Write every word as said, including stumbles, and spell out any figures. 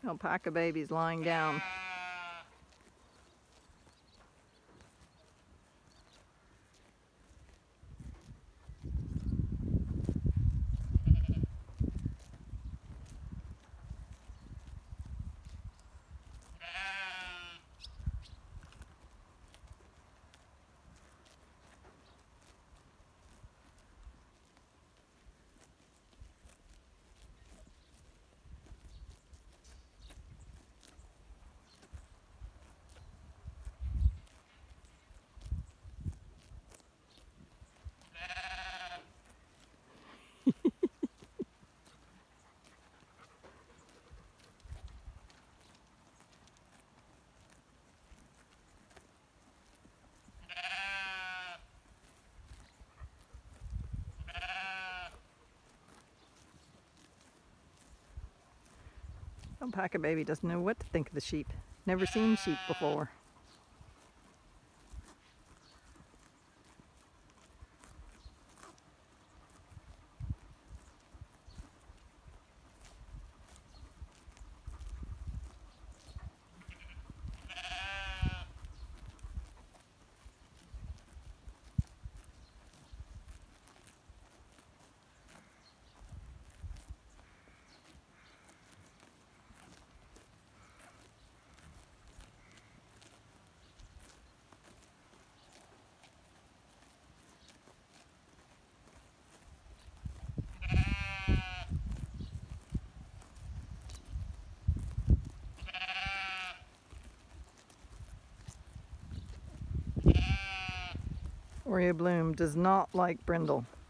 Alpaca baby's lying down. Alpaca baby doesn't know what to think of the sheep. Never seen sheep before. Oreo Bloom does not like brindle.